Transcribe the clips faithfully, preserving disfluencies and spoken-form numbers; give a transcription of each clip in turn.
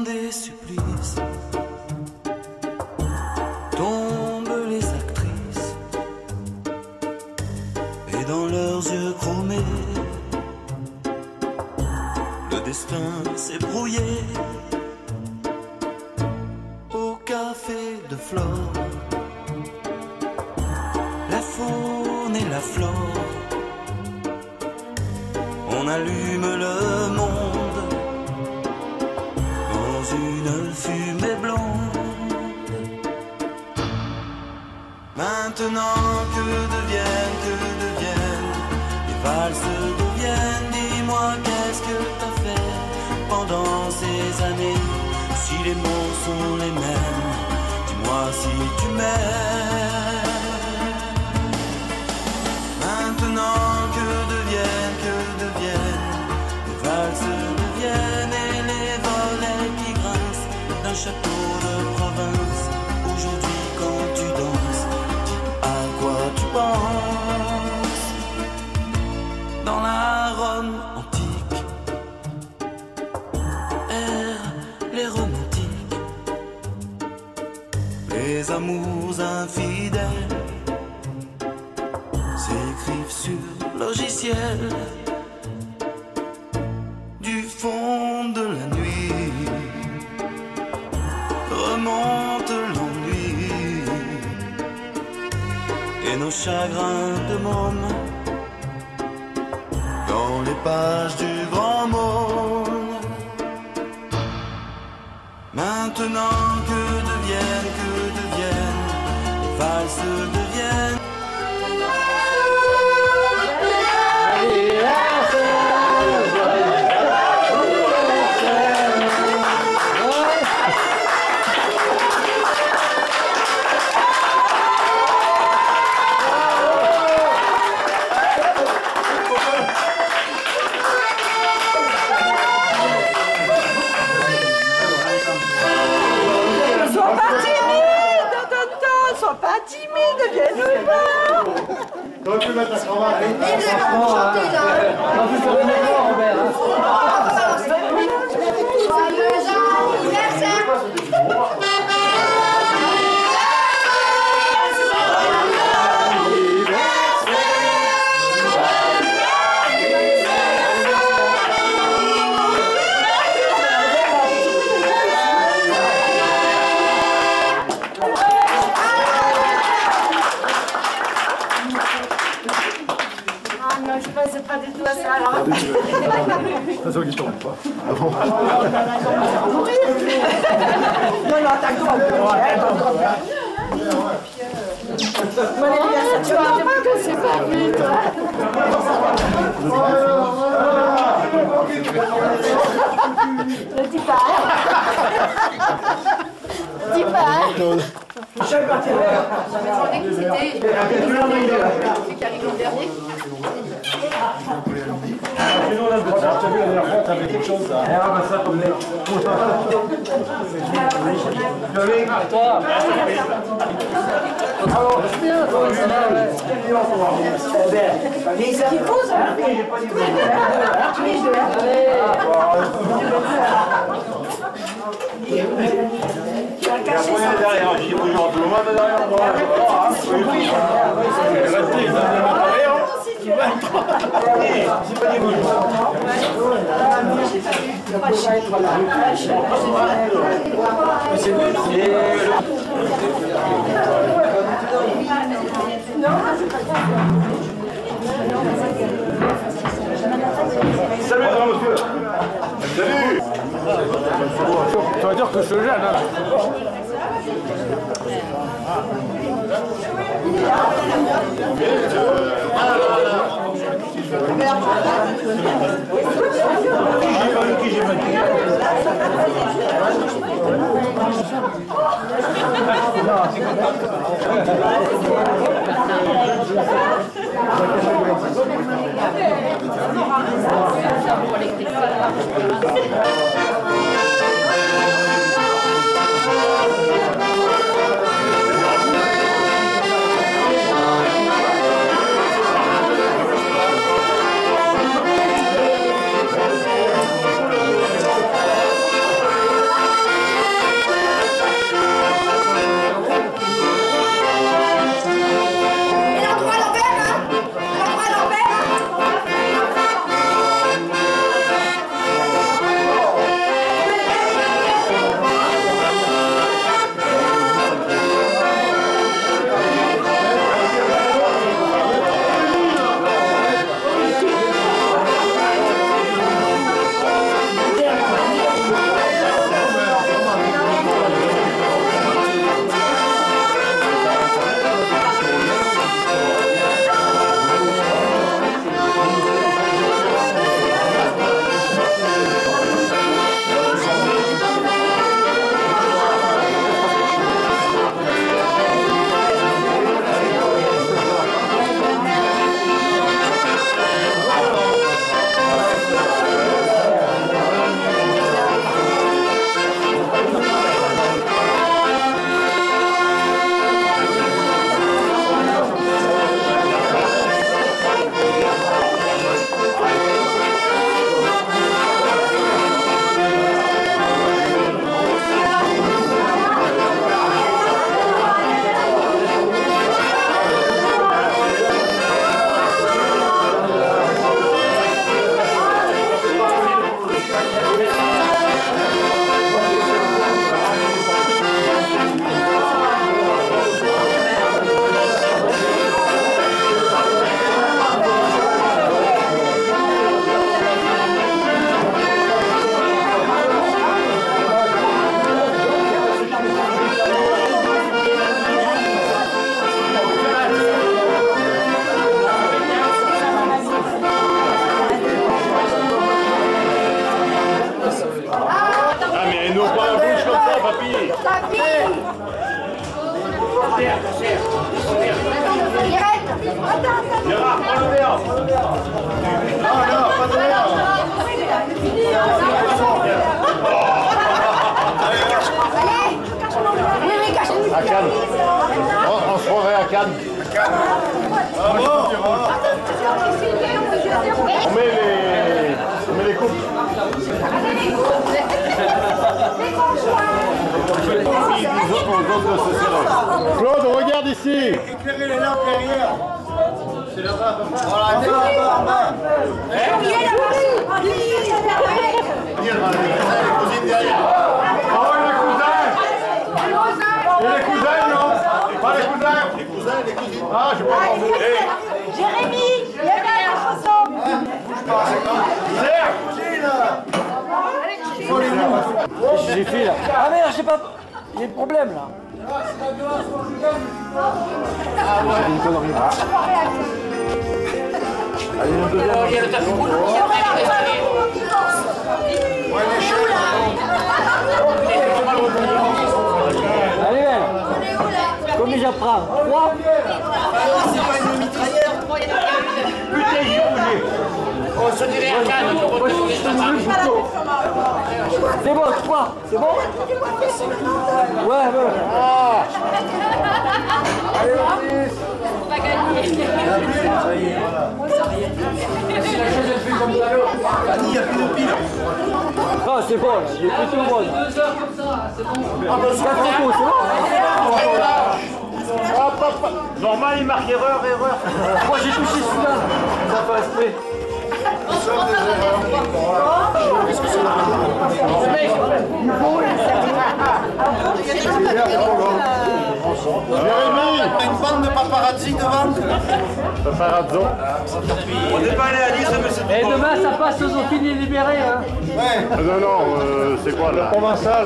des supplices tombent les actrices, et dans leurs yeux chromés le destin s'est brouillé. Au café de Flore, la faune et la flore, on allume le monde dans une fumée blonde. Maintenant que deviennent, que deviennent les valses deviennent. Dis-moi qu'est-ce que t'as fait pendant ces années? Si les mots sont les mêmes, dis-moi si tu m'aimes. Maintenant que deviennent, que deviennent les valses deviennent, et les volets qui grincent d'un château de province. Aujourd'hui quand tu danses, dis à quoi tu penses? Dans la Rome antique errent les romantiques, les amours infidèles s'écrivent sur logiciel. Du fond de la nuit remonte l'ennui et nos chagrins de môme dans les pages du grand monde. Maintenant que deviennent, que deviennent les valses deviennent. Pas timide, viens nous voir. Comment tu vas ta cravate? Il est chanté là. Joyeux anniversaire. Je ne pensais pas du tout à ça alors. C'est ça qui tombe pas. Ah bon? Non, non, attends-toi. Tu vois pas que c'est pas lui, toi. Ne dis pas. Dis pas. Je me demandais qui c'était. Celui qui arrive l'an dernier. Sinon, là, tu as vu la dernière fois, t'avais quelque chose là. Ah, bah ça, comme l'air. Toi. Alors, bien, ça va, ouais. Les équipes, hein? Tu vas cacher ça. Derrière, j'ai pris genre tout le monde derrière moi. Restez, vous allez m'entendre. C'est pas dit bonjour. Salut, grand monsieur. Salut. Ça veut dire que je suis jeune, hein. famille. Gérard, prends le verre. Non, non, pas de verre. À Cannes. On, on se reverra à Cannes. On met les, on met les coupes. Claude, regarde ici. Éclairez les lampes derrière. C'est là-bas. Voilà, c'est là-bas. Les cousines derrière. Oh, les cousins. Et les cousins, non? Pas les cousins. Les cousins, les cousines. Ah, je peux pas. Jérémy, il y a la chanson. J'ai fait là. Ah merde, je sais pas. Il y a un problème là. J'ai une connerie. Allez, une deuxième. Il y a le tapis rouge. Allez, belle. Combien j'apprends? Trois. C'est pas une mitraillette. Putain, j'ai bougé. On se dirait à Cannes. C'est bon, trois. C'est bon? Ouais, ouais. Ah. Allez, six. On va gagner. Il n'y a plus de pile. Ah, c'est bon, là. Il est plus tout bon. quatre coups, c'est bon? Hop, hop, hop. Normal, il marque erreur, erreur. Moi, j'ai touché celui-là. Ça fait exprès. Jérémy, Une bande de paparazzi devant. paparazzo. On n'est pas allé à Nice, mais c'est Et demain, ça passe aux opinions libérées. Hein. Ouais. Non, non, euh, c'est quoi là? Provençal.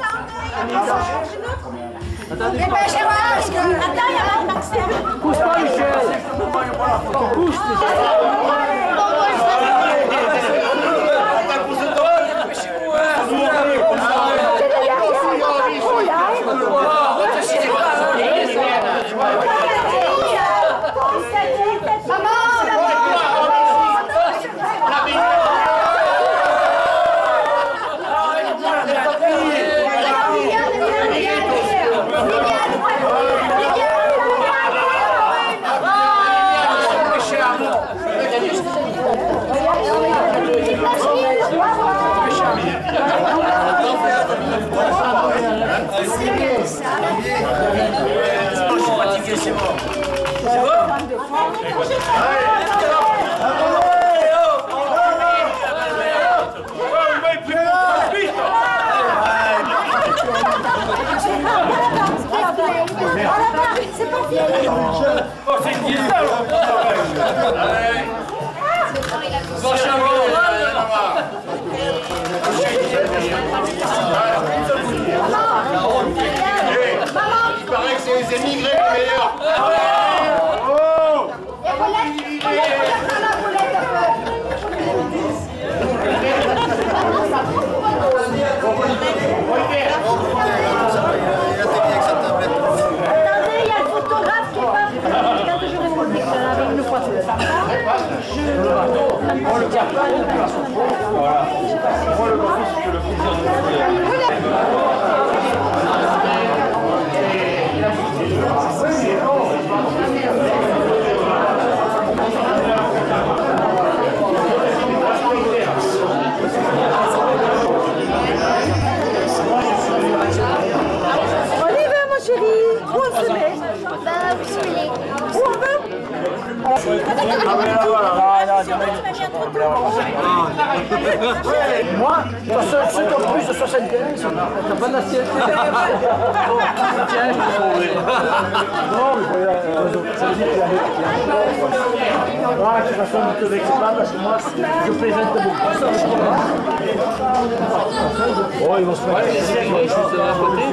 Attendez, Eh ben, je vois, parce que... Attends, il y a Maxime. pousse pas, Michel. Pousse, Michel. C'est pas fini. Il paraît que c'est les émigrés les meilleurs. Oh! Et Paulette, Paulette, Paulette, là, Paulette, un peu. Attendez, il y a le photographe qui est pas prêt. Quand je vais vous dire, avec une fois, c'est ça. Je... On le tient pas. Voilà. Moi, le grand c'est que le plaisir de On y va, mon chéri. Où on se met? Bah, vous voulez. Où on va? Moi, ceux qui ont plus de soixante-quinze, t'as pas d'assiette. Tiens, je te sauve. Non, mais ça veut dire qu'il y a voilà, de toute façon, ne te vexez pas parce que moi, je plaisante beaucoup. Oh, ils vont se mettre ici, ils vont juste de l'autre côté.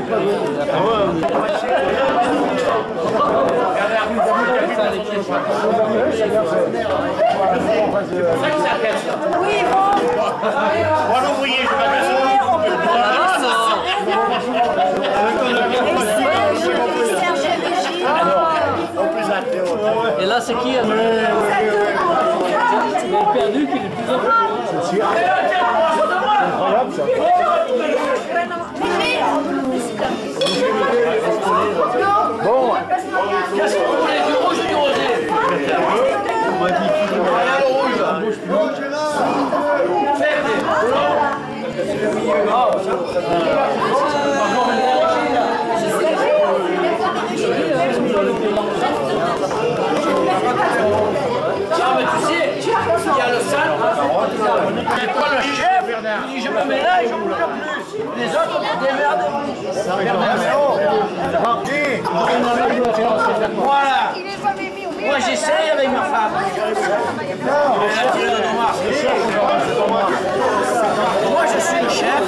Oui, bon. Moi l'ouvrier, je vais pas Serge et Régine. Et là, c'est qui? Elle a perdu, qui est le plus important. Incroyable ça. Bon. Qu'est-ce que vous voulez, du rouge ou du rosé? Voilà le rouge. Tiens, mais tu sais, il y a le sale. C'est pas le chef. Il dit je me mets là et je bouge plus. Les autres, on se démerde. Voilà. Moi j'essaye avec ma femme. Moi je suis le chef.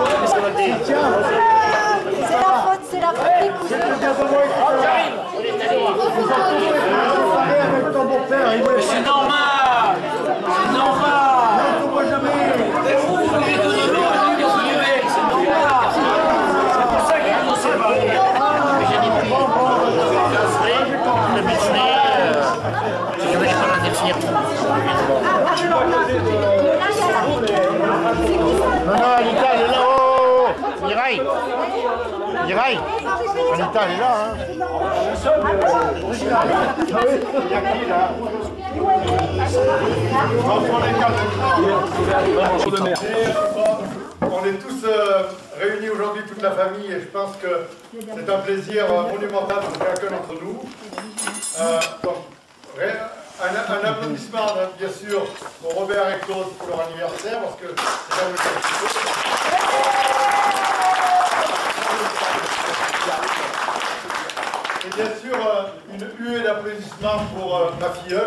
C'est la faute, c'est la faute. J'arrive. Mais c'est normal. C'est normal. C'est pour ça qu'ils nous ont séparés. Non, non, Anita, elle est là. Oh, oh, oh. Mireille. Mireille. Anita, elle est là. Hein. Il y a qui là? On est tous euh, réunis aujourd'hui, toute la famille, et je pense que c'est un plaisir euh, monumental pour chacun d'entre nous. Euh, donc, un, un applaudissement, bien sûr, pour Robert et Claude pour leur anniversaire, parce que c'est là où ils sont. Et bien sûr, euh, une huée d'applaudissements pour euh, ma filleule.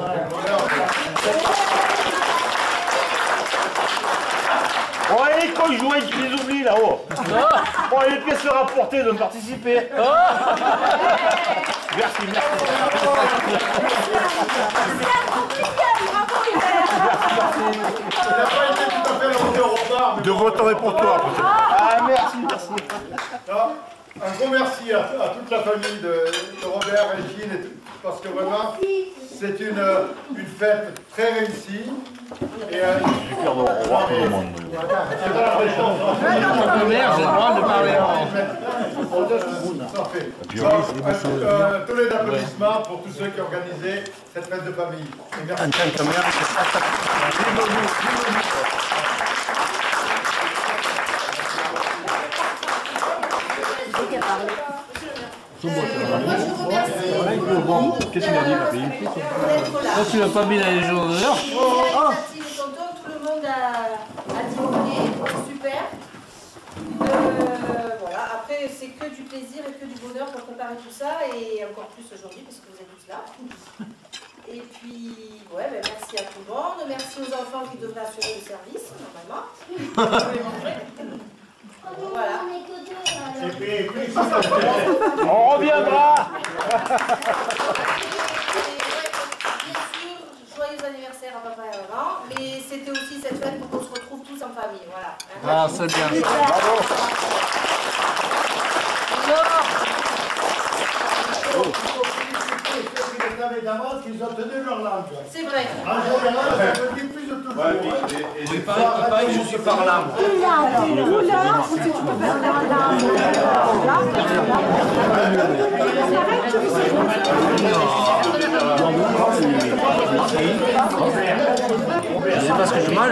Bon, allez, quand je jouais, je les oublie là-haut. Bon, les pièces se rapportaient de me participer. Merci, merci. Il n'a pas été tout à fait lancé au repas. De voter pour toi. Ah, merci, merci. Non, un gros merci à, à toute la famille de, de Robert et Gilles, et tout, parce que vraiment, c'est une, une fête très réussie. Et euh, Je vais faire de revoir tout le monde. c'est pas la vraie chance. Merde, j'ai le droit de parler en... Ça fait. Donc, un, un tollé d'applaudissements pour tous ceux qui ont organisé cette fête de famille. Et merci. Qu'est-ce qu'il a dit, papy? Toi, tu l'as pas mis dans les jours d'honneur? Tati est content, tout le monde a, a dit ok, super. Euh, voilà, après c'est que du plaisir et que du bonheur pour préparer tout ça, et encore plus aujourd'hui parce que vous êtes tous là. Et puis, ouais, ben merci à tout le monde, merci aux enfants qui devraient assurer le service, normalement. Voilà. On reviendra. Joyeux anniversaire à papa et à maman, mais c'était aussi cette fête pour qu'on se retrouve tous en famille, voilà. Ah, c'est bien. Bravo. Qu'ils ont tenu leur langue. C'est vrai. En général, ça me dit plus de tout. Oui, pareil, je suis par là. C'est parce que je mange.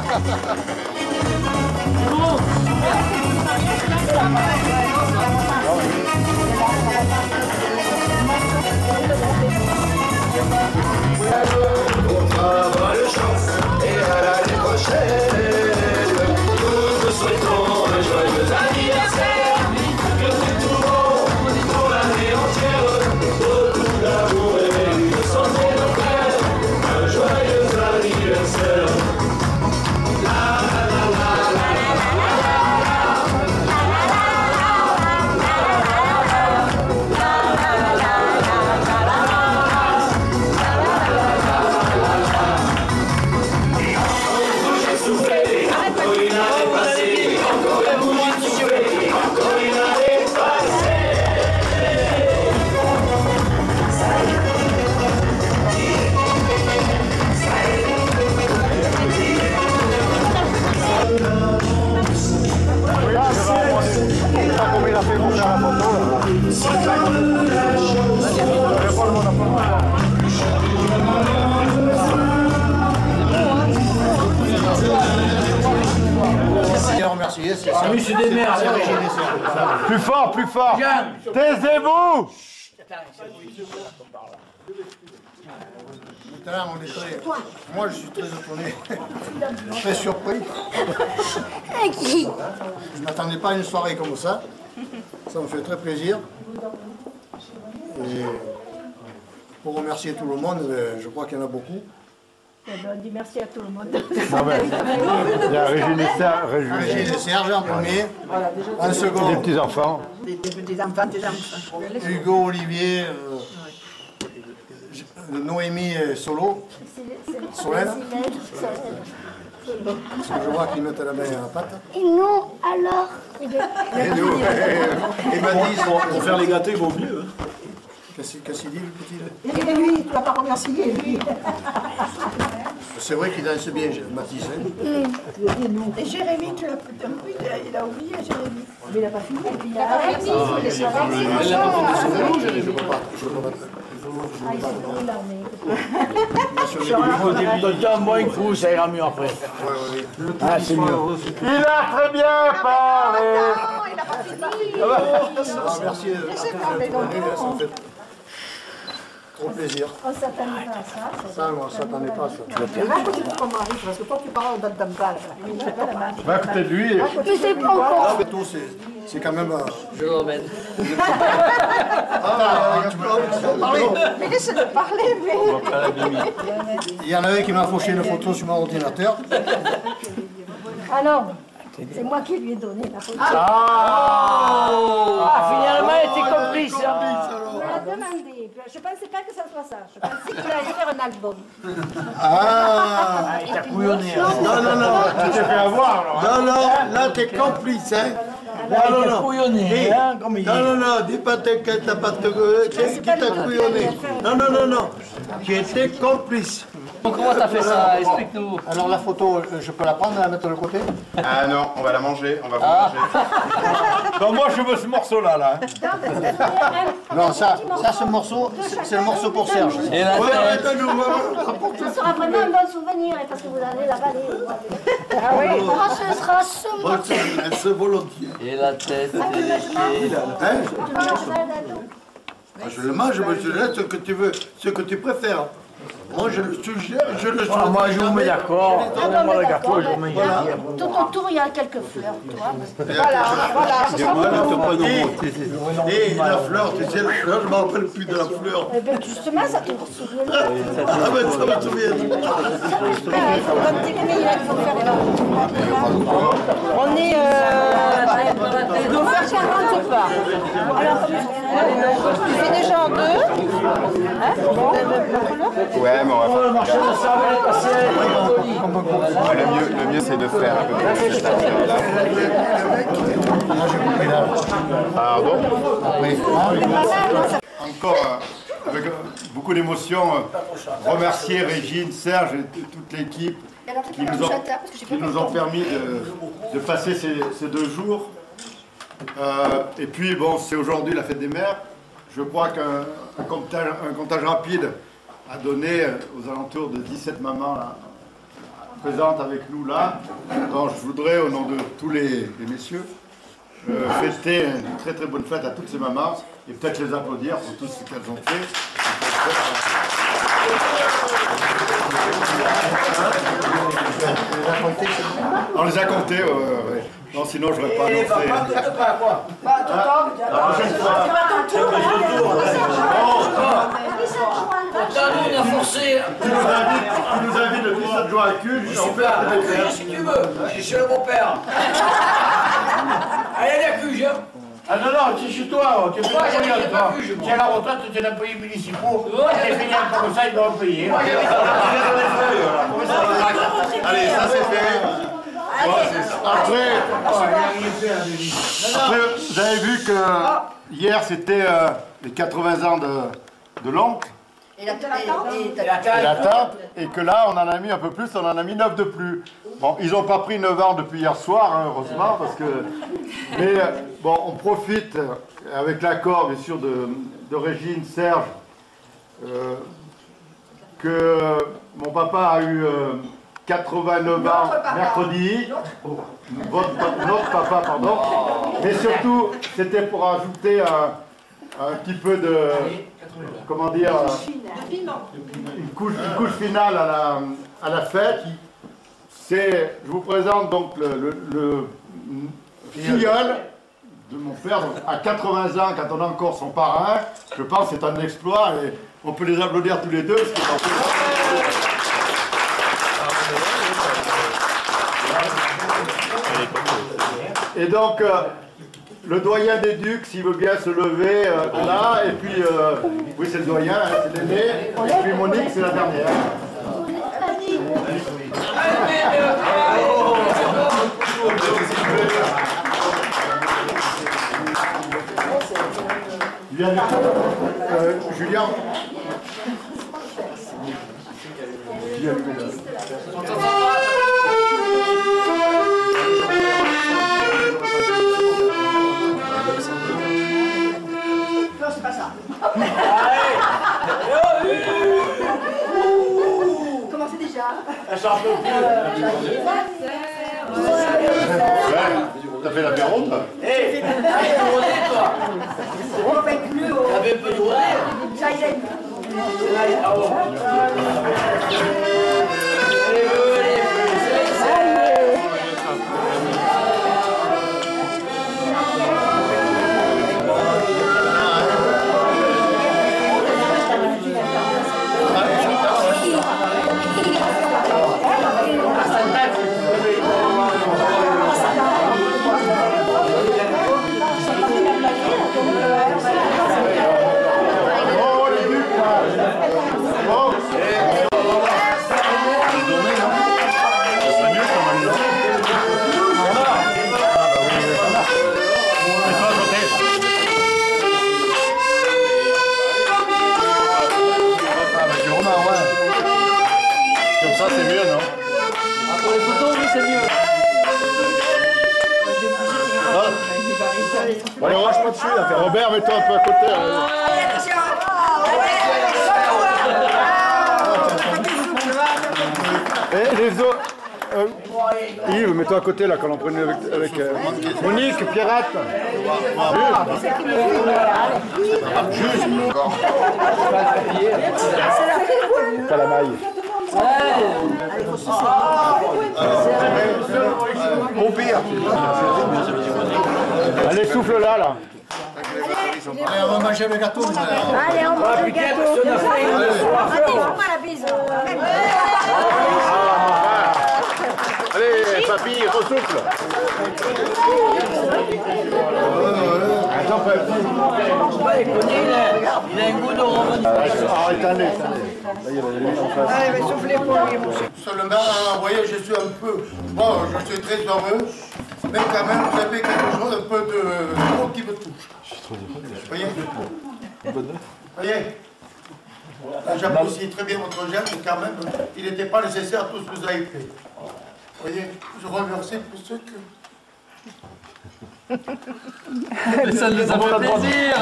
Bonne chance et à l'année prochaine. Nous vous souhaitons un joyeux anniversaire. Que c'est tout bon pour l'année entière. Beaucoup d'amour et de santé de frère. Un joyeux anniversaire. La la la la la Monsieur des mères, Plus fort, plus fort. Taisez-vous. Maintenant, on est très... Moi, je suis très étonné, très surpris. Je ne m'attendais pas à une soirée comme ça. Ça me fait très plaisir. Et pour remercier tout le monde, je crois qu'il y en a beaucoup. On dit merci à tout le monde. Ah ben, il y a Régine et Serge, Régine et Serge en premier, en second, les petits-enfants. Des petits-enfants, des enfants. Hugo, Olivier, euh, Noémie et Solo, Solène. Parce que je vois qu'ils mettent la main à la pâte. Et nous, alors Et nous, et Mathis, Pour faire les gâteaux, ils vont mieux. qu'est-ce qu'il dit le petit? Et lui, tu n'as pas remercié, lui. C'est vrai qu'il danse bien, Mathis. Hein. Et Jérémy, tu l'as peut-être pris, il a oublié, Jérémy. Mais il n'a pas fini. Il a pas fini. Je ne peux pas. Je peux pas. Ah, il s'est pris là, mais... Il faut un moins coup, ça ira mieux après. Ah, c'est mieux. Il a très bien parlé. Non, il n'a pas fini. Ah, merci. Laissez parler, donc. Ça me fait trop plaisir. On ne s'attendait pas à ça. Ça, moi, ça s'attendait pas à ça. Mais va écouter ton mari, parce que toi, tu parles dans ta page. Va à côté de lui. Et... Mais c'est pas encore. Ah, mais tout, c'est- c'est quand même... euh, Je l'emmène. Ah, tu peux parler. Mais laissez-le parler, mais... Il y en a un qui m'a fauché une photo sur mon ordinateur. Ah non, c'est moi qui lui ai donné la photo. Ah, finalement, elle était complice. On me l'a demandé. Je ne pensais pas que ça soit ça. Je pensais qu'il allait faire un album. Ah, Il t'a couillonné. hein. non, non, non. Tu t'es fait avoir, alors. Non, non, là, t'es complice, hein. Il t'a couillonné, hein, comme il dit. Non, non, non, dis pas que t'as pas de... Qui t'a couillonné? Non, non, non, non. Qui était complice. Comment t'as fait ça? Explique-nous. Alors la photo, je peux la prendre et la mettre de l'autre côté? Ah non, on va la manger, on va vous Ah. manger. Non, moi je veux ce morceau-là, là. Non, ça, ça ce morceau, c'est c'est le morceau pour Serge. Et la tête. Ça sera vraiment un bon souvenir hein, parce que vous allez l'avaler. Ah oui. Oh, ce sera ce morceau. C'est volontiers. Et la tête. Hein? Tu manges ça, Dado? Ah, je le mange, mais je laisse ce que tu veux, ce que tu préfères. Moi, je le suggère, je le Ah, moi, je vous mets d'accord. Donnez-moi le gâteau, je vous mets Voilà. Tout autour, il y a quelques fleurs, tu vois. Voilà, voilà. Et la fleur, tu sais, la fleur, je ne me rappelle plus de la fleur. Eh bien, justement, ça te souvient. Ah, mais ça me souvient. Comme tes il faut faire les On est... Euh... Il doit faire quarante pas. Tu fais déjà en deux. Hein? Ouais, mais on va Le marché de sable est passé. faire. Le mieux, le mieux c'est de faire un peu plus cette affaire-là. Pardon. Encore euh, avec euh, beaucoup d'émotion, euh, remercier Régine, Serge et t- toute l'équipe qui nous ont, qui nous ont permis de, de passer ces, ces deux jours. Euh, et puis bon, c'est aujourd'hui la fête des mères. Je crois qu'un un comptage, un comptage rapide a donné euh, aux alentours de dix-sept mamans là, présente avec nous là. Donc, je voudrais, au nom de tous les, les messieurs, euh, fêter une très très bonne fête à toutes ces mamans et peut-être les applaudir pour tout ce qu'elles ont fait. On les a comptés, ouais, ouais, ouais. Non, sinon je n'aurais pas annoncé. Pas La prochaine fois. On a forcé. Tu nous invites, tu nous invites le dix-sept juin à Cuve. Je suis pas à Cuve si tu veux. Je suis chez le beau-père. Allez, la Cuve. Ah non, non, tu es chez toi, tu es Moi, j'avais pas Cuve. Tu es à la retraite, tu es employé municipaux. Les feignants comme ça, ils doivent payer. Moi, j'avais Allez, ça c'est fait. Après, après, vous avez vu que hier c'était euh, les quatre-vingts ans de, de l'oncle Et la tante et la tante, et que là on en a mis un peu plus, on en a mis neuf de plus. Bon, ils n'ont pas pris neuf ans depuis hier soir, hein, heureusement, parce que. Mais bon, on profite, avec l'accord bien sûr de, de Régine, Serge, euh, que mon papa a eu. Euh, quatre-vingt-neuf ans mercredi, votre, notre papa, pardon, mais surtout c'était pour ajouter un, un petit peu de, comment dire, une couche, une couche finale à la, à la fête. C'est, je vous présente donc le, le, le filleul de mon père, donc à quatre-vingts ans, quand on a encore son parrain. Je pense que c'est un exploit et on peut les applaudir tous les deux. Parce que et donc, euh, le doyen des ducs, s'il veut bien se lever euh, là, et puis, euh, oui c'est le doyen, hein, c'est l'aîné, et puis Monique c'est la dernière. Euh, Julien. c'est pas ça. Commencez déjà. T'as fait l'apéro, toi? Hé, t'as rosé, toi? On va être plus haut. T'avais un peu de rosé? Ça y est. Ah bon. Allez, venez, Allez, range pas dessus, là. Robert, mets-toi un peu à côté. Et les autres. Euh, Yves, mets-toi à côté là quand on prenait avec, avec euh, Monique, Pierrette. T'as la maille. Au pire. Allez, souffle là, là. Allez, on va manger le gâteau. Allez, on mange le gâteau. Allez, fais-moi la bise. Allez, papy, ressouffle. Attends, pas déconner, il a un goût de revenir. arrête, allez, allez. Allez, mais soufflez pour lui, mon cher. Seulement, vous voyez, je suis un peu... Bon, je suis très heureux, mais quand même, vous avez quelque chose, un peu de l'eau qui me touche. Vous voyez Vous voyez J'apprécie très bien votre geste, mais quand même, il n'était pas nécessaire tout ce que vous avez fait. Vous voyez, je remercie pour ceux que... Mais ça nous a fait plaisir.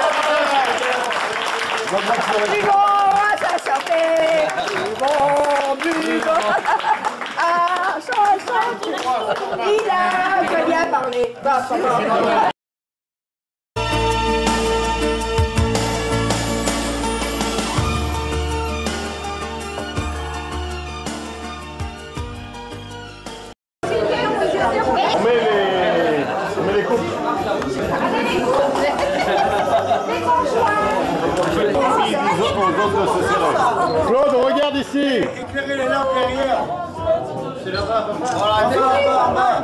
C'est bon, ça sortait. C'est bon. Ah, chante, chante. Il a très bien parlé. Bah, ça va. On met les, on met les coupes. Claude, regarde ici. Éclairez les lampes derrière. C'est là-bas, papa. Voilà, là-bas, là-bas.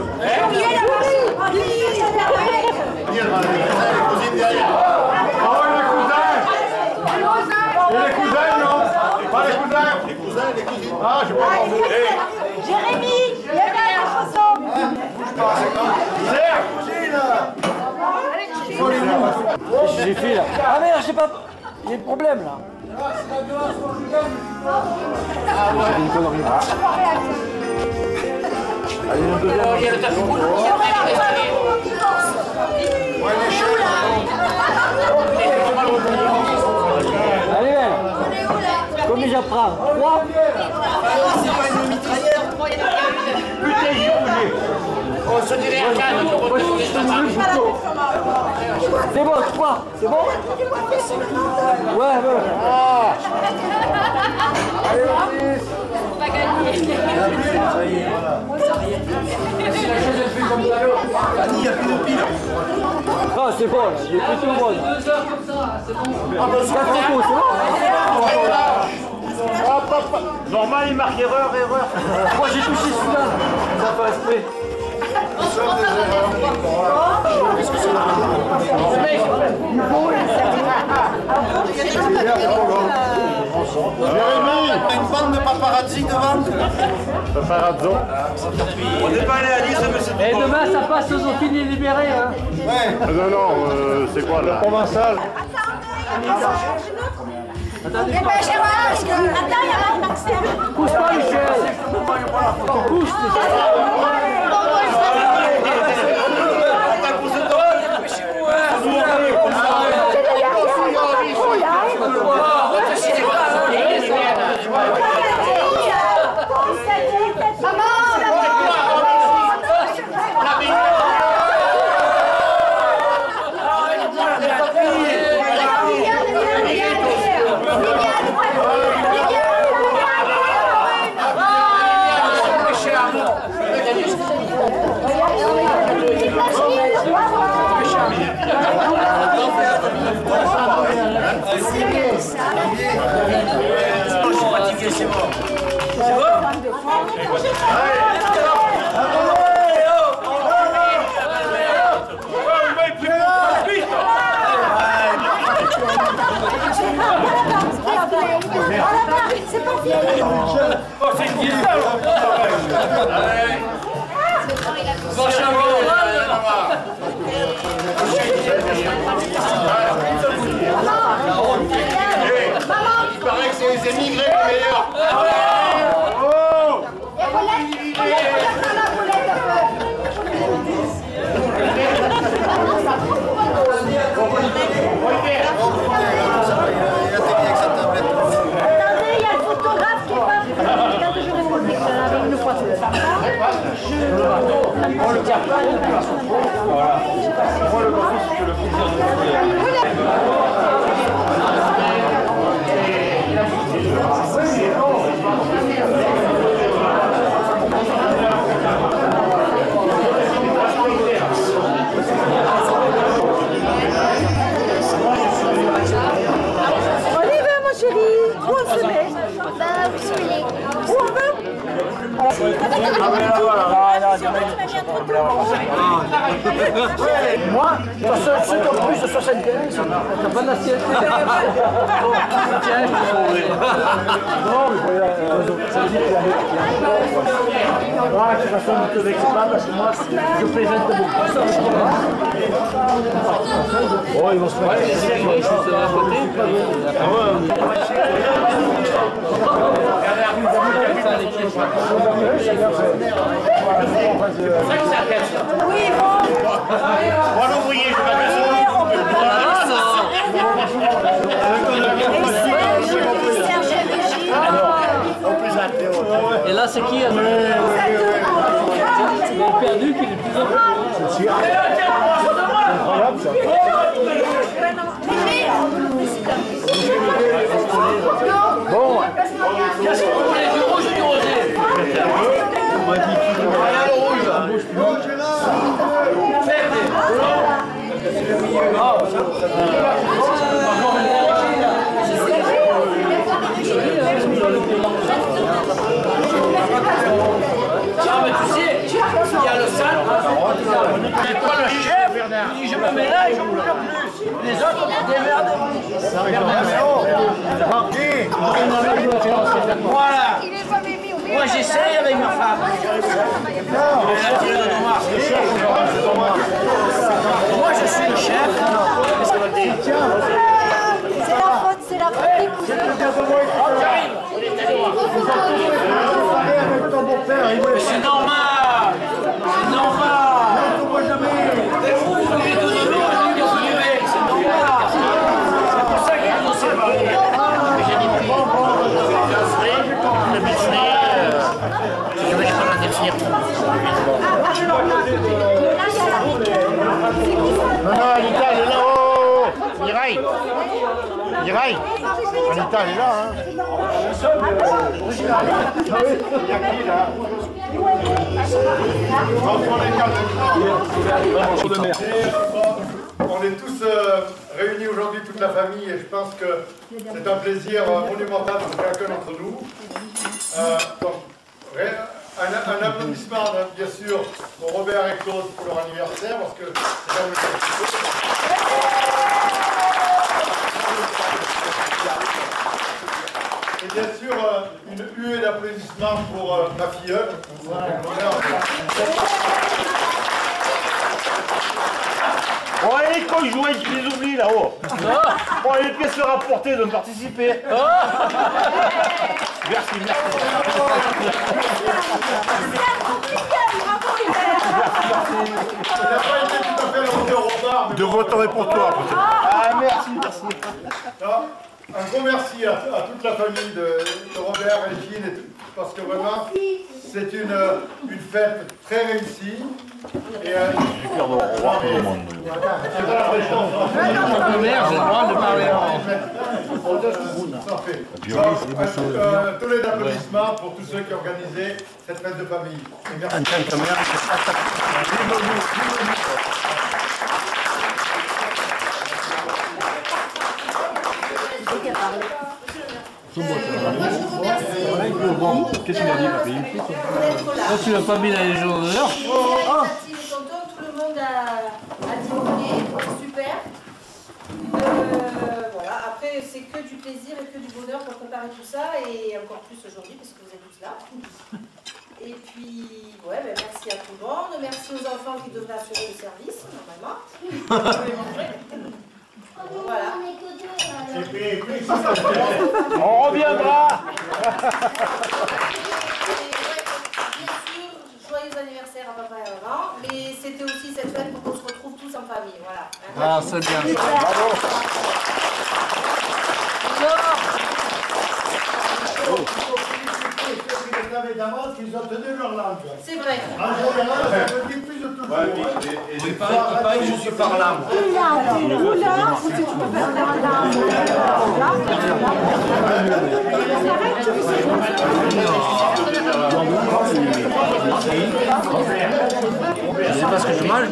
Oh, les cousins. Et les cousins, non? Pas les cousins. Les cousins, les cousines. Ah, je peux pas enlever. Jérémy, il y a bien la chanson. J'ai fait là. Ah merde, je sais pas. Il y a un problème là. J'ai une connerie. Allez, un deuxième. Allez, combien j'apprends? Trois. Putain, j'ai bougé. On se dirait à C'est bon, trois. C'est bon? Ouais, ouais. Ah. Allez, vas-y. On va gagner. Ça y est, voilà. Si la chose est plus comme ça, il n'y a plus de pile. Ah, c'est bon, là. J'ai pris tout le monde. Ah, bah, quatre coups, c'est bon? Hop, hop, hop. Normal, il marque erreur, erreur. Moi, j'ai touché celui-là. Ça fait exprès. Jérémy, Une bande de paparazzi devant. Paparazzo. On n'est pas allé à Nice, mais c'est Et demain, ça passe aux Zophiles libérés. Hein. Ouais. Ah, non, non, euh, c'est quoi là? Provençal. Attendez, Eh ben, Gérard, parce que... Attends, il y a un accès. pousse pas, Michel. Pousse, Il paraît que c'est les émigrés les meilleurs. Attendez, il y a le photographe qui est pas venu. Quand je vais vous dire que j'en avais une fois sur le papa, je... On le tient pas, il y a voilà. Moi, le grand-fils, je le On y va, mon chéri. Où on se met? Bah, vous suivez. Où on veut? moi, de toute façon, ceux qui ont plus de soixante et un, t'as pas d'assiette. Tiens, je suis sauvé. Non, mais voilà, ça veut dire qu'il y a de toute façon, ne te vexe pas, parce que moi, je plaisante beaucoup. Oh, ils vont se faire. Oui, bon. Moi, l'ouvrier, je vais mettre ça. Serge Régis. En plus, la ça, c'est qui? Le perdu qui est le plus important. C'est incroyable ça. Bon, qu'est-ce qu'on voulait, du rouge ou du rosé? Rien le rouge là. Ah mais tu sais, il y a le sale, mais toi le chef, il dit je me mets là et je ne bouge plus. Les autres, démerdez-vous. Voilà. Moi j'essaye avec ma femme. Moi je suis le chef. C'est la faute, c'est la faute des cousins. C'est normal. C'est normal. Vous voulez tout de nous, on dit que vous vivez. C'est normal. C'est pour ça qu'ils nous ont séparés. Non, non, Anita, elle est là-haut. Mireille. Mireille. Anita, elle est là. Hein. Il y a qui là? On est tous euh, réunis aujourd'hui, toute la famille, et je pense que c'est un plaisir euh, monumental pour chacun d'entre nous. Euh, donc, un, un applaudissement, bien sûr, pour Robert et Claude pour leur anniversaire, parce que c'est quand même et bien sûr, euh, une huée d'applaudissements pour euh, ma filleule. Bon, allez, quand ils jouaient, je les oublie là-haut. Bon, les pièces leur apportées de me participer. Merci, merci. De votre répertoire, peut-être. Ah, merci, merci. Non, un gros merci à, à toute la famille de, de Robert et Gilles, et tout, parce que vraiment, c'est une, une fête très réussie. Et euh, Je vais faire de roi tout le monde. c'est pas la réponse. Le maire, j'ai le droit de parler en... Parfait. Donc, euh, tous les applaudissements pour tous ceux qui ont organisé cette fête de famille. Et merci. Qu'est-ce qu'il a dit, papy? Toi, tu l'as pas mis dans les jours d'honneur? Tout le monde a, a dit ok, super. Euh, voilà, après c'est que du plaisir et que du bonheur pour préparer tout ça, et encore plus aujourd'hui parce que vous êtes tous là. Et puis, ouais, ben, merci à tout le monde, merci aux enfants qui devraient assurer le service, normalement. Voilà. On reviendra. Joyeux anniversaire à papa et à maman, mais c'était aussi cette fête pour qu'on se retrouve tous en famille, voilà. Ah, c'est bien. Bravo. Ils ont tenu leur langue. C'est vrai. En général, ça veut dire plus de tout. Il paraît, il paraît que je suis par là. Oula, oula, si tu peux faire la C'est parce que je mange.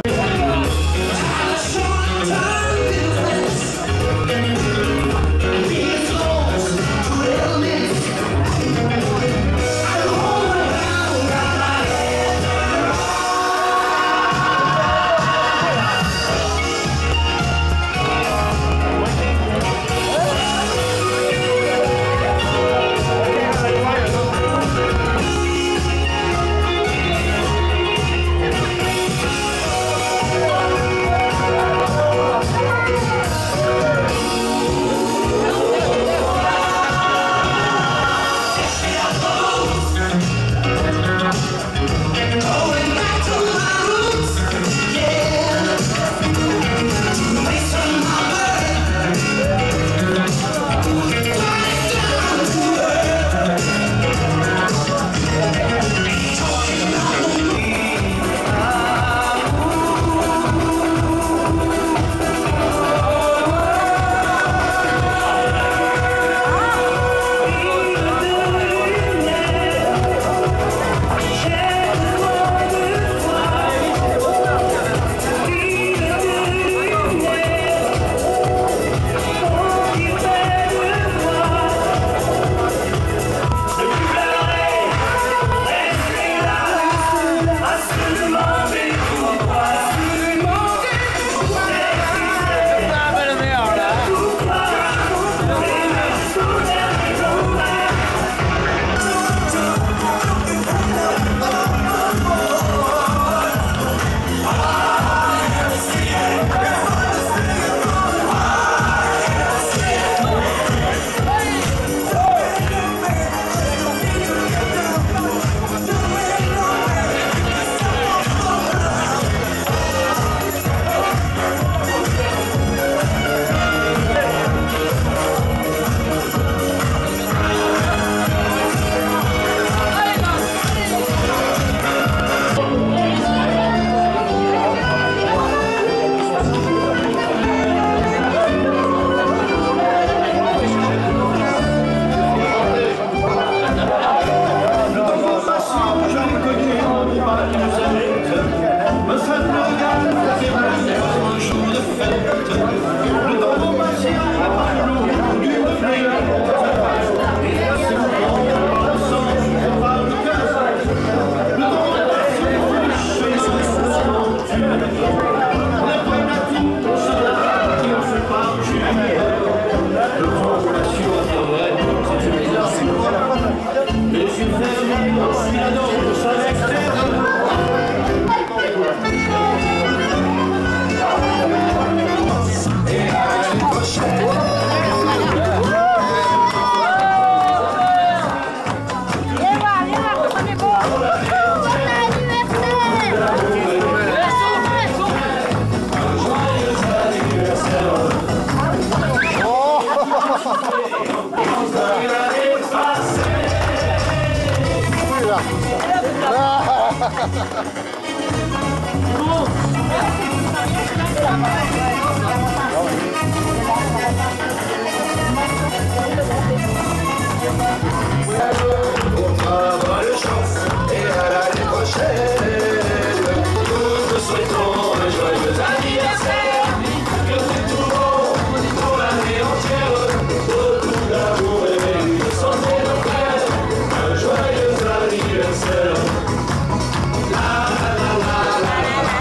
Bonne chance et à l'année prochaine. Nous te souhaitons un joyeux anniversaire. Que c'est tout bon pour l'année entière. Beaucoup d'amour et une santé de frère. Un joyeux anniversaire. La la la la la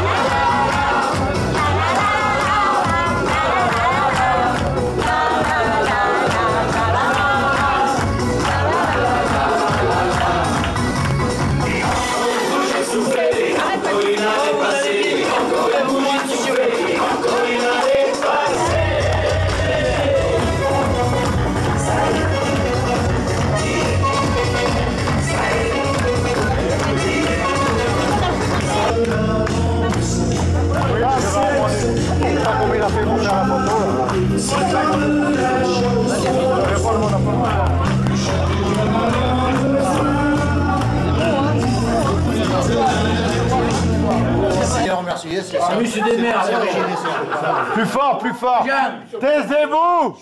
Monsieur des mères, Plus fort, plus fort. Taisez-vous.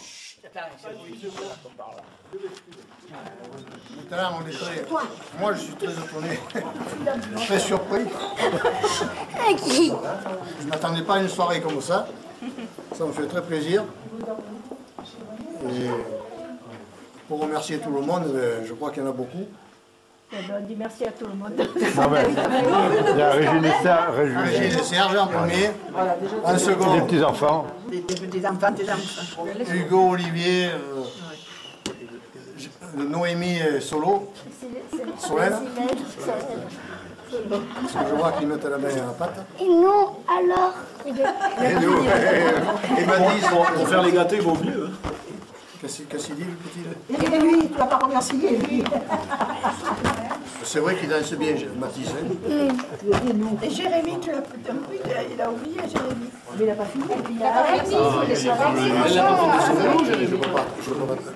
Maintenant, on est très... Moi, je suis très étonné, très surpris. Je ne m'attendais pas à une soirée comme ça. Ça me fait très plaisir. Et pour remercier tout le monde, je crois qu'il y en a beaucoup. On dit merci à tout le monde. Non, mais, il y a Régine et Serge, Régine et Serge en premier, en second. des petits-enfants. Des, des, des enfants, des enfants. Hugo, Olivier, euh, Noémie et Solo. Solène. Parce que je vois qu'ils mettent la main à la pâte. Et nous, alors Et nous, et Mathis. Pour faire les gâteaux, ils vont mieux. Hein. Qu'est-ce qu'il dit, le petit là? Et lui, tu l'as pas remercié, lui. C'est vrai qu'il danse bien, Mathis. Hein? Et Jérémy, tu l'as peut-être oublié, il a oublié, Jérémy. Mais il n'a pas fini. Il a pas fini. Elle n'a pas fait de son Je ne peux pas. Je ne peux pas.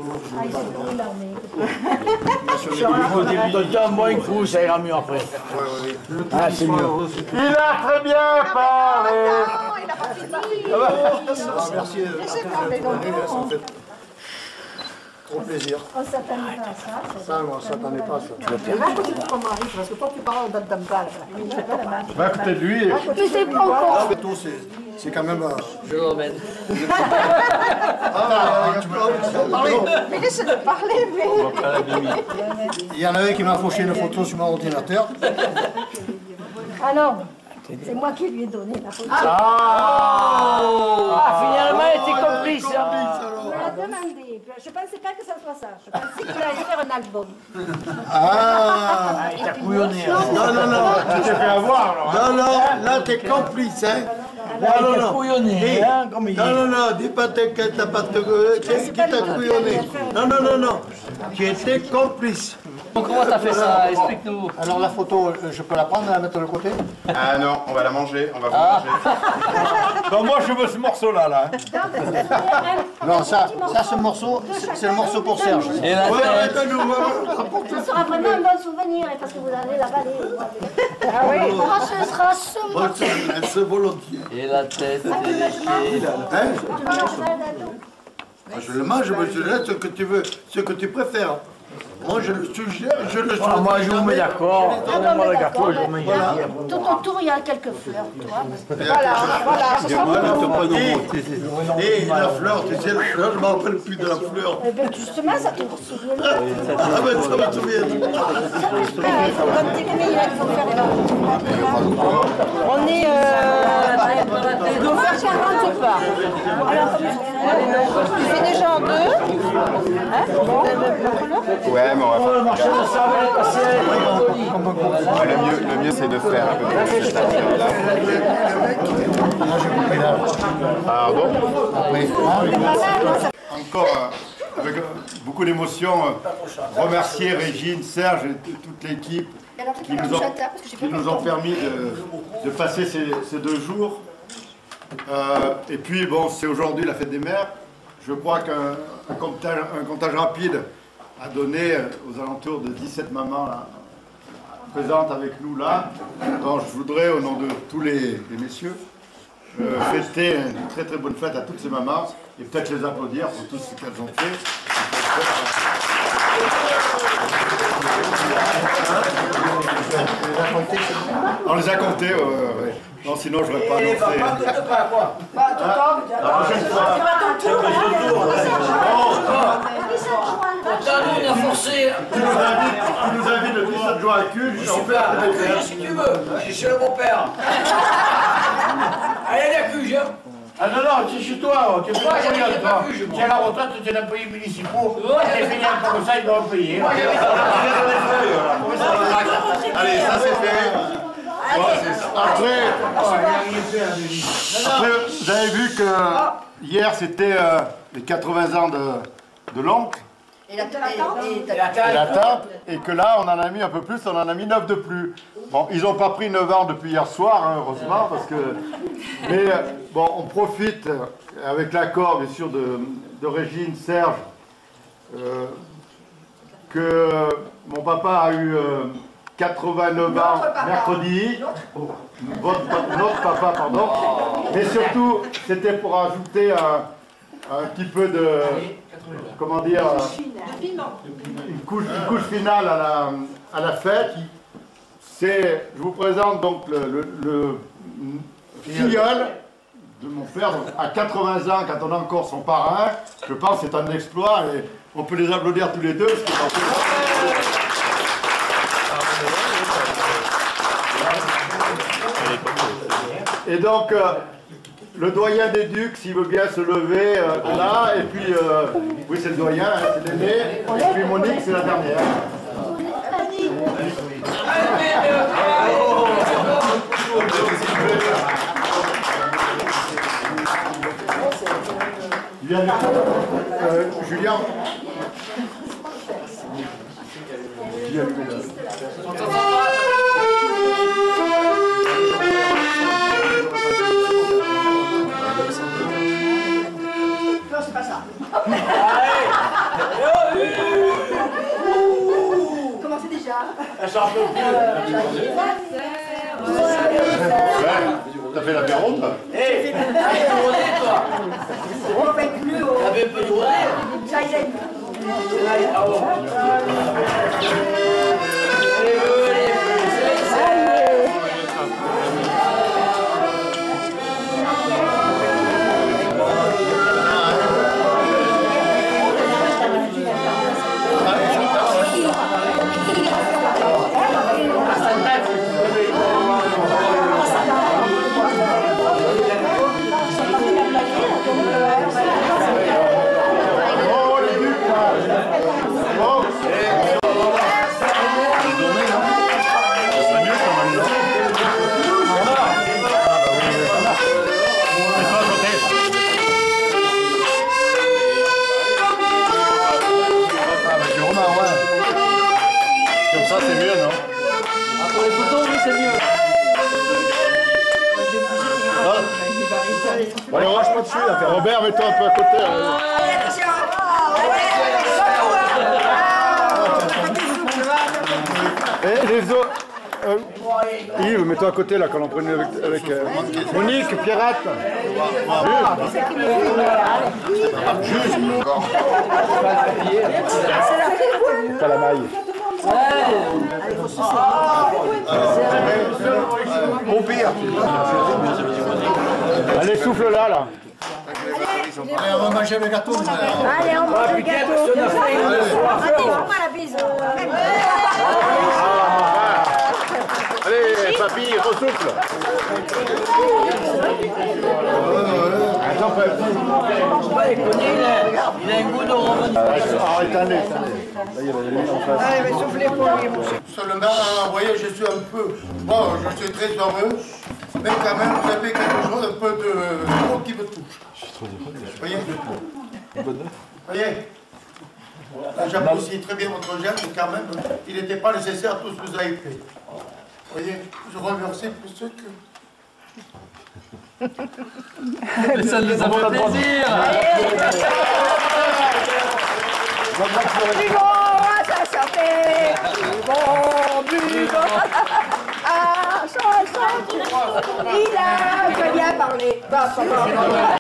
Au début de temps, moins que vous, ça ira mieux après. Ah, c'est mieux. Il a très bien parlé. Il n'a pas fini. Ah, merci. Laissez parler donc. Ça me fait trop plaisir. On s'attendait pas à ça. Ça, on ne s'attendait pas à ça. Raconte ton mari, parce que toi, tu parles dans ta balle. Va écouter de lui. Mais c'est pas encore. Le bateau, c'est quand même... Je l'emmène. Ah, tu peux parler. Mais laissez-le parler, mais... Il y en a un qui m'a fauché une photo sur mon ordinateur. Alors, c'est moi qui lui ai donné la photo. Ah, finalement, elle était complice. Il me l'a demandé. Je pensais pas que ça soit ça. Je pensais qu'il allait faire un album. Ah, Il t'a couillonné. non, non, non. Tu t'es fait avoir alors. Non, non, là, t'es complice, hein. Non, non, Il t'a non. couillonné, hein, comme il dit. Non, non, non, dis pas que t'as pas de... Qui t'a couillonné? Non, non, non, non. Qui était complice. Comment t'as fait ça? Explique-nous. Alors la photo, je peux la prendre et la mettre de côté? Ah non, on va la manger, on va vous manger. Non, moi je veux ce morceau-là. Là. Non, ça, ça ce morceau, c'est le morceau pour Serge. Et la tête. Ça sera vraiment un bon souvenir parce que vous allez la vallée. Ah oui. Oh, ce sera ce morceau. C'est volontiers. Et la tête. Hein? Ah, je le mange, mais je laisse ce que tu veux, ce que tu préfères. Moi, je le suggère, je le Ah, moi, je vous mets d'accord. Donnez-moi le gâteau, je vous mets Voilà. hier. Tout autour, il y a quelques fleurs, tu vois. Voilà, voilà. Et la fleur, tu sais, la fleur, je ne me rappelle plus de la fleur. Eh bien, justement, ça te souvient. Ah ben, ça me souvient. Comme tes camélias, il faut faire là. On est... Euh... Il doit faire quarante pas. Alors, Tu fais déjà en deux. Hein? Ouais, mais on va Oh, le marché de sable est passé. faire. Le mieux, le mieux c'est de faire un peu plus de stature-là. Pardon. Encore, euh, avec euh, beaucoup d'émotion, euh, remercier Régine, Serge et t- toute l'équipe qui nous ont, qui nous ont permis de, de passer ces, ces deux jours. Euh, et puis, bon, c'est aujourd'hui la fête des mères. Je crois qu'un un comptage, un comptage rapide a donné euh, aux alentours de dix-sept mamans là, présentes avec nous là. Donc, je voudrais, au nom de tous les, les messieurs, euh, fêter une très très bonne fête à toutes ces mamans et peut-être les applaudir pour tout ce qu'elles ont fait. On les a comptés, ouais, ouais, ouais. Non, sinon je n'aurais pas annoncé. Pas quoi. La prochaine fois. Attends, nous, on a forcé. Tu nous invites, tu nous invites le dix-sept juin à Cuges. Je suis pas à la cuve, si tu veux. Je suis chez le beau-père. Allez, la cuve, hein. Ah non, non, c'est chez toi, tu es Moi, j'habite pas pas plus, je Tu as la retraite, tu es un pays municipal. Ouais. Tu es fini comme ça, ils doivent payer. Allez, ça c'est fait. Après, après, vous avez vu que hier c'était euh, les quatre-vingts ans de, de l'oncle. Et la table. Et la table, et que là on en a mis un peu plus, on en a mis neuf de plus. Bon, ils n'ont pas pris neuf ans depuis hier soir, hein, heureusement, parce que... Mais euh, bon, on profite, euh, avec l'accord bien sûr de, de Régine, Serge, euh, que mon papa a eu euh, quatre-vingt-neuf ans mercredi. Votre, notre papa, pardon. Mais surtout, c'était pour ajouter un, un petit peu de... Comment dire, une couche, une couche finale à la, à la fête. C'est, je vous présente donc le, le, le filleul de mon père, donc à quatre-vingts ans, quand on a encore son parrain. Je pense que c'est un exploit et on peut les applaudir tous les deux. Parce qu'ils ont fait... Et donc, euh, le doyen des ducs, s'il veut bien se lever euh, là, et puis, euh, oui c'est le doyen, hein, c'est l'aîné, et puis Monique c'est la dernière. Julien, euh, Julien. Non, c'est pas ça. Commencez déjà. Elle s'en peut plus. T'as fait l'apéro, toi? Hé, t'avais un peu rodé, toi. On fait plus haut. T'avais un peu de rodé. Ça y est. Allez, ah bon. Allez, allez, Ça c'est mieux, non? Ah, pour les photos, oui, c'est mieux. Bon, allez, range pas dessus, là. Robert, mets-toi un peu à côté. Là. Et les autres... Euh, Yves, mets-toi à côté, là, quand on prenait avec, avec euh, Monique, Pierrette. Juste. C'est la avec Calamaille. Au pire. Allez, souffle là, là. Allez, on va manger le gâteau. Allez, on mange le gâteau. Allez, fais-moi la bise. Allez, papy, ressouffle. Attends, papy. Il a un goût de revenir. Arrête, allez, allez. Allez, mais soufflez pour lui. Seulement, vous voyez, je suis un peu... Bon, je suis très heureux, mais quand même, vous avez quelque chose, un peu de l'eau qui me touche. Vous voyez Vous voyez j'apprécie très bien votre geste, mais quand même, il n'était pas nécessaire tout ce que vous avez fait. Vous voyez, je remercie pour ce que... Ça nous a fait plaisir. Buvons, ça sortait. Buvons, buvons. Ah, chanson. Il a très bien parlé. Bah, ça va.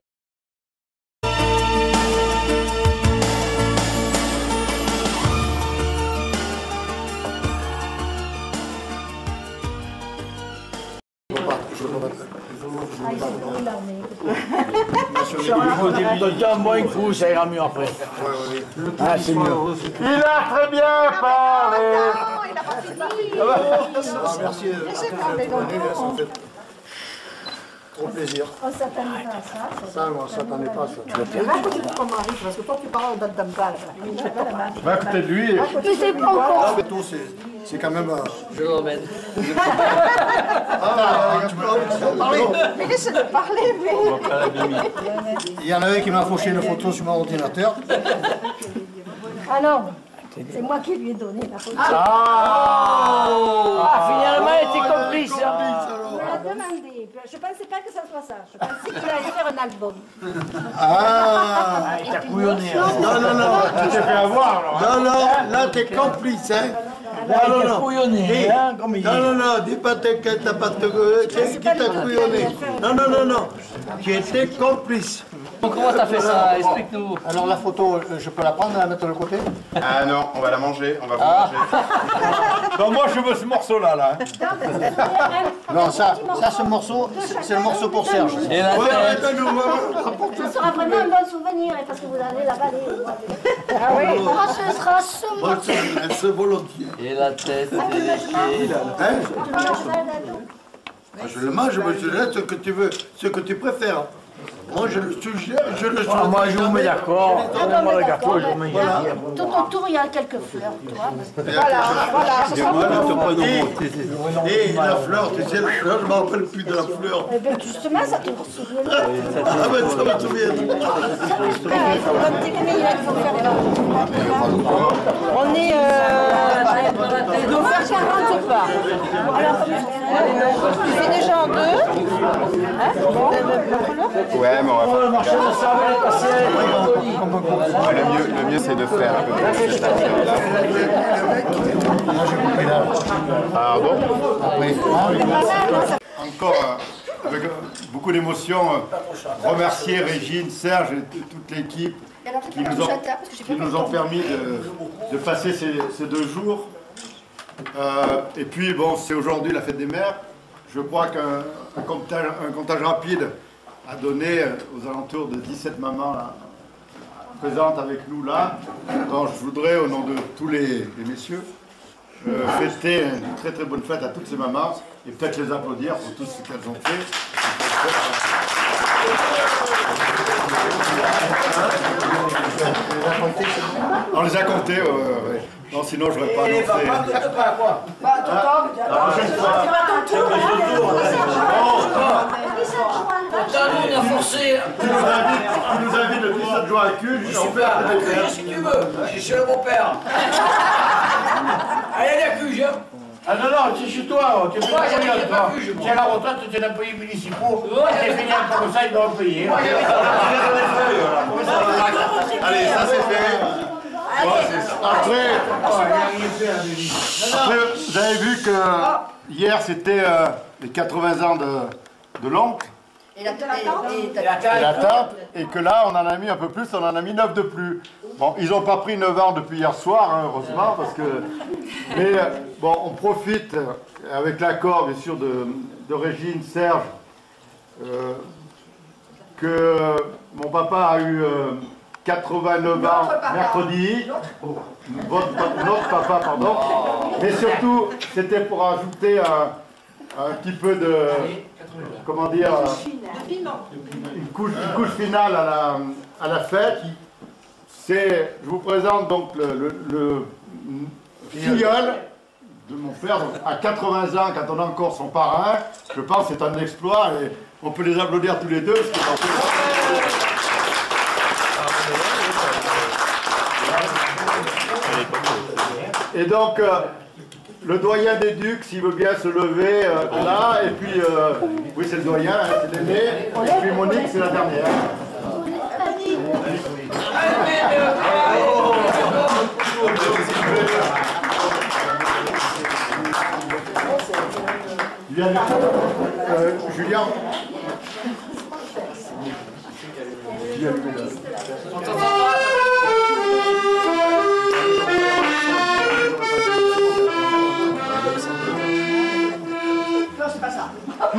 Au début de temps, moins un coup, ça ira mieux après. Ah, c'est mieux. Il a très bien parlé. Il a pas fini. Merci. Ça fait trop plaisir. On s'attendait pas à ça. Ça, on ne s'attendait pas à ça. Raconte pour ton mari, parce que toi tu parles d'un dambal. Va à côté de lui. Tu sais pas encore. Le gâteau, c'est quand même... Je l'emmène. Ah, tu peux parler. Mais laisse-le parler, mais... Il y en avait qui m'a fauché une photo sur mon ordinateur. Ah non, c'est moi qui lui ai donné la photo. Ah, finalement, elle était complice. Je l'ai demandé. Je pensais pas que ça soit ça. Je pensais qu'il allait faire un album. Ah, Il t'a couillonné. non, non, non. Tu t'es fait avoir, alors. Non, non, là, t'es complice, hein. Non, non, Il t'a non. couillonné, Dis- hein, comme il dit. Non, non, non, dis pas que t'as pas te... Qu'est-ce qui t'a couillonné? Non, non, non, non. Tu étais complice. Comment t'as fait ça? Explique-nous. Alors la photo, je peux la prendre et la mettre de côté? Ah non, on va la manger, on va vous manger. Non, moi, je veux ce morceau-là, là. Non, ça, ça ce morceau, c'est c'est le morceau pour Serge. Et la Ouais, tête. ouais, nous, ouais, Ça sera vraiment un bon souvenir parce que vous allez l'avaler. Ah oui. Oh, ce sera ce ouais. Bon, c'est- c'est volontiers. Et la tête. Hein? Tu manges ça, Dado? Ah, je le mange, mais je laisse ce que tu veux, ce que tu préfères. Moi, je le suggère, je le Ah, moi, je vous mets d'accord. Ah, Donnez-moi bon, le mais gâteau, d'accord, je vous mets mais ici. Tout autour, il y a quelques fleurs, tu vois. Voilà, voilà, ce sera bon. Et la fleur, tu sais, la fleur, je ne me rappelle plus de la fleur. Eh bien, justement, ça te souvient. Ah, ben ça me souvient. Comme tes camélias, il faut faire les... On est... Euh... Il doit faire quarante pas. Tu fais déjà en deux. Hein? Ouais, mais on va faire... Marcher de ça, elle est passée. Ouais, le mieux, le mieux c'est de faire un peu plus cette affaire-là. Pardon. Encore, euh, avec euh, beaucoup d'émotion, euh, remercier Régine, Serge et t- toute l'équipe qui nous ont, qui nous ont permis de, de passer ces, ces deux jours. Euh, et puis, bon, c'est aujourd'hui la fête des mères. Je crois qu'un un comptage, un comptage rapide a donné euh, aux alentours de dix-sept mamans là, présentes avec nous là. Donc, je voudrais, au nom de tous les, les messieurs, euh, fêter une très très bonne fête à toutes ces mamans et peut-être les applaudir pour tout ce qu'elles ont fait. On les a comptés, ouais, ouais, ouais. Non, sinon je n'aurais pas annoncé. Pourtant, nous, on a forcé. Tu nous invites, tu nous invites le dix-sept juin à Cuve. Je suis pas à cuire si tu veux. Je suis chez le beau-père. Allez, allez, à Cuge. Ah non, non, c'est chez toi. Tu es Moi, j'avais pas vu, je Tu es à la retraite, tu es dans un pays municipaux. Tu es fini comme ça, ils doivent payer. Allez, ça c'est fait. Après, après, vous avez vu que hier c'était euh, les quatre-vingts ans de, de l'oncle. Et la tente. Et la tente, et que là, on en a mis un peu plus, on en a mis neuf de plus. Bon, ils n'ont pas pris neuf ans depuis hier soir, hein, heureusement, parce que... Mais bon, on profite, avec l'accord, bien sûr, de, de Régine, Serge, euh, que mon papa a eu euh, quatre-vingt-neuf ans mercredi. Votre, notre papa, pardon. Mais surtout, c'était pour ajouter un, un petit peu de... Comment dire, une couche, une couche finale à la, à la fête. C'est, je vous présente donc le, le, le filleul de mon père, donc à quatre-vingts ans, quand on a encore son parrain. Je pense que c'est un exploit et on peut les applaudir tous les deux. Parce que et donc, euh, le doyen des ducs, s'il veut bien se lever euh, là, et puis, euh, oui c'est le doyen, hein, c'est l'aîné, et puis Monique c'est la dernière. Julien, euh, Julien. Julien. Non, c'est pas ça.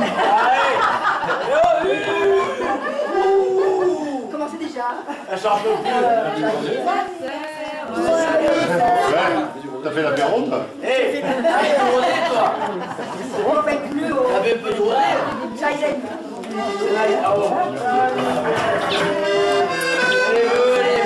Commencez déjà. Elle s'en peut plus. T'as fait l'apéro, toi? Hé, t'avais peu rosé, toi? On fait plus haut. T'avais peu de rosé? Ça, il est. Allez, bravo. Allez, venez,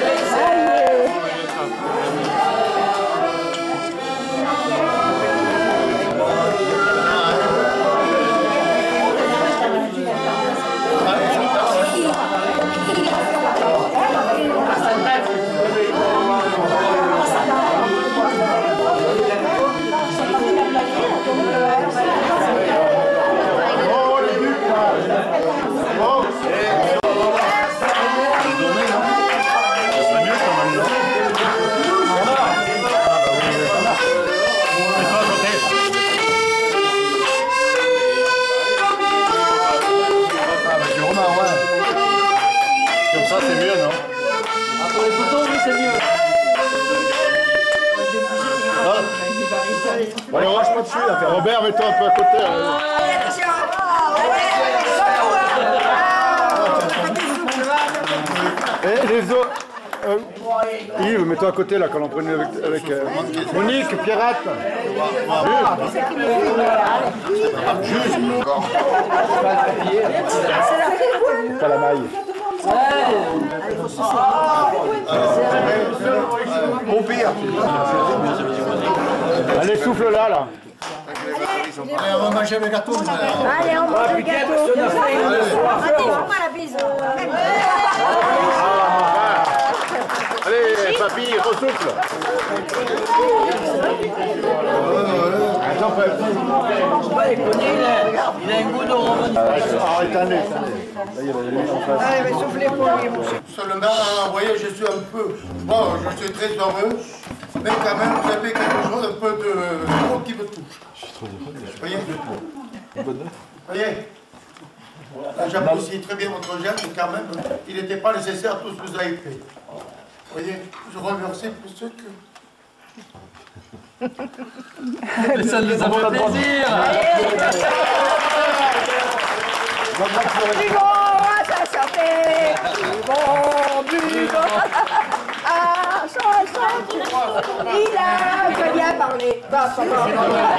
Robert, mets-toi un peu à côté. Et les autres. Euh, Yves, mets-toi à côté là quand on prenait avec, avec euh, Monique, Pierrette. Juste. Pas la maille. Au pire. Allez, souffle là, là. Allez, on va manger le gâteau. Allez, on mange le gâteau. Allez, fais-moi la bise. Allez, papy, ressouffle. Attends, papy. pas déconner, il a, il a un goût de revenir. Arrête, attendez. Allez, mais soufflez pour lui, mon cher. Seulement, vous voyez, je suis un peu... Bon, je suis très heureux, mais quand même, vous avez quelque chose, un peu de... de qui me touche. Je suis trop heureux. Vous voyez Vous voyez J'apprécie très bien votre geste, mais quand même, il n'était pas nécessaire tout ce que vous avez fait. Vous voyez, je remercie pour ce que... Mais ça nous a fait plaisir. Du bon, ça sortait. Du bon, du bon. Ah, chanson. Il a très bien parlé. Bah, ça va.